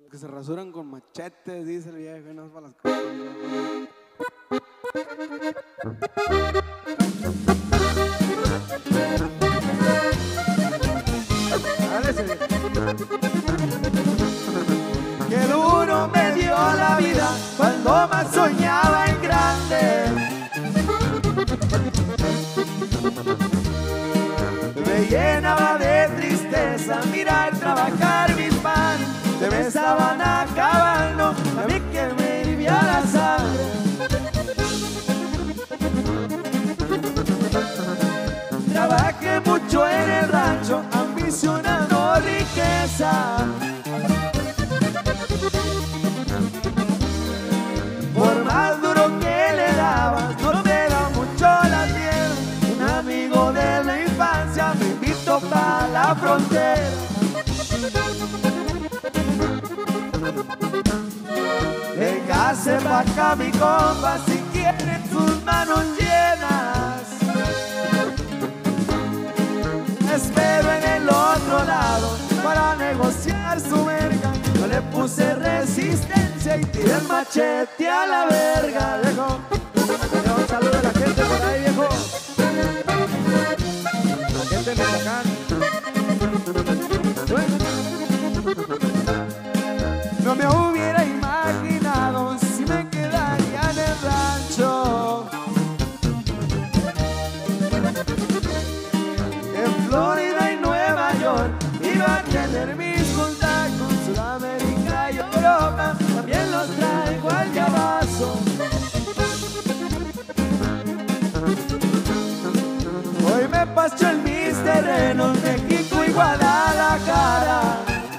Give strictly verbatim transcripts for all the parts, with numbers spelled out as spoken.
Que se rasuran con machetes, dice el viejo, y no es para las cosas. Qué duro me dio la vida cuando más soñaba en grande. Me llenaba de tristeza mirar trabajar mis manos. Se me estaban acabando, a mí que me hirvía la sangre. Trabajé mucho en el rancho, ambicionando riqueza. Por más duro que le dabas, no te da mucho la tierra. Un amigo de la infancia me invitó para la frontera. Véngase pa' acá mi compa si quiere sus manos llenas. Espero en el otro lado para negociar su verga. Yo le puse resistencia y tiré el machete a la verga, viejo. Un saludo a la gente por ahí, viejo. La gente de Michoacán. No me hubiera imaginado si me quedaría en el rancho. En Florida y Nueva York iba a tener mis contactos. Sudamérica y Europa también los traigo al llavazo. Hoy me paso en mis terrenos, México y Guadalajara.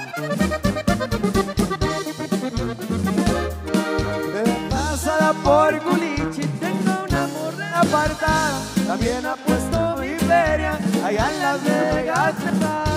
Pasada por Culichi tengo una morra apartada. También ha puesto mi feria allá en Las Vegas.